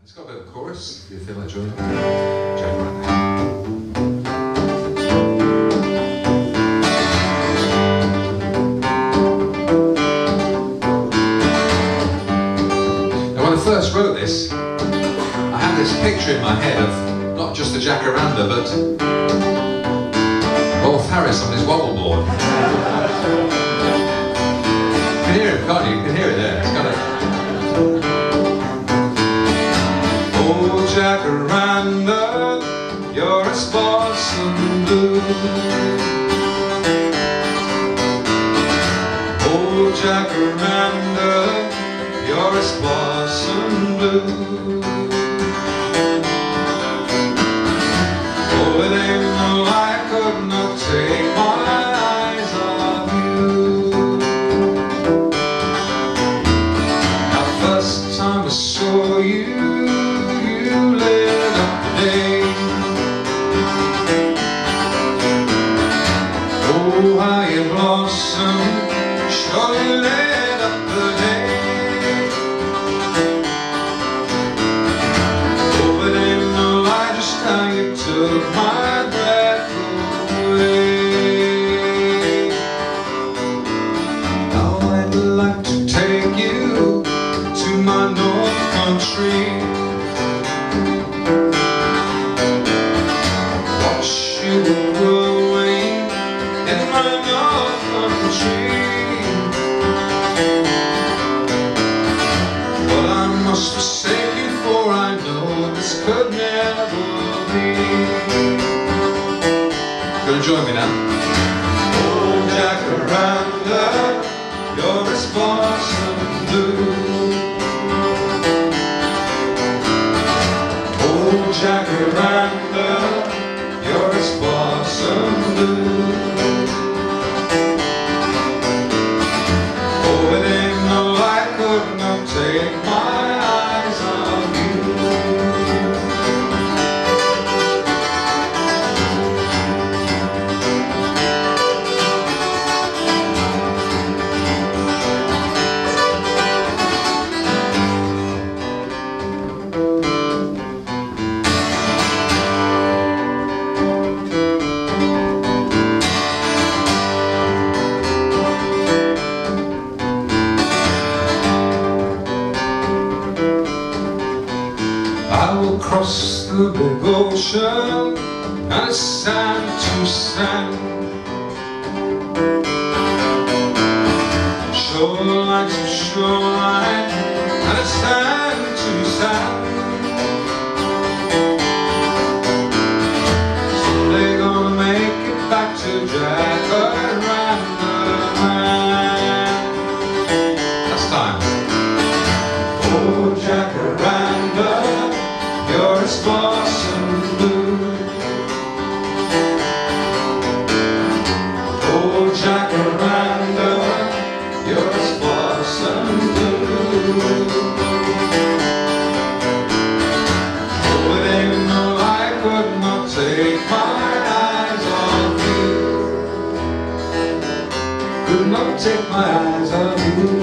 It's got a bit of chorus, if you feel like joining. Jacaranda. When I first wrote this, I had this picture in my head of not just a jacaranda, but Rolf Harris on his wobble board. You can hear him, can't you? You can hear it there. It's got a... Oh, jacaranda, you're a sparse blue. Oh, jacaranda, you're a sparse blue. Oh, it ain't no lie, I could not take my eyes off you. Now, first time I saw you, you lit up the day. Oh, how you blossomed, surely lit up the day. Oh, it ain't no lie, just how you took my breath away. Now I'd like to take you to my North Country. Watch you growing in my North Country. But I must forsake you, for I know this could never be. Gonna join me now? Oh, jacaranda, you're a sparse blue. Oh, jacaranda, you're a sparse blue. Oh, it ain't no lie, I could not take my eyes on you. I will cross the big ocean and it's sand to sand. Shoreline to shoreline and it's sand to sand. Someday gonna make it back to Jacaranda land. That's time. Oh, jacaranda, you're a sparse blue. Oh, jacaranda, you're a sparse blue. Oh, it ain't no lie, I could not take my eyes off you. Could not take my eyes off you.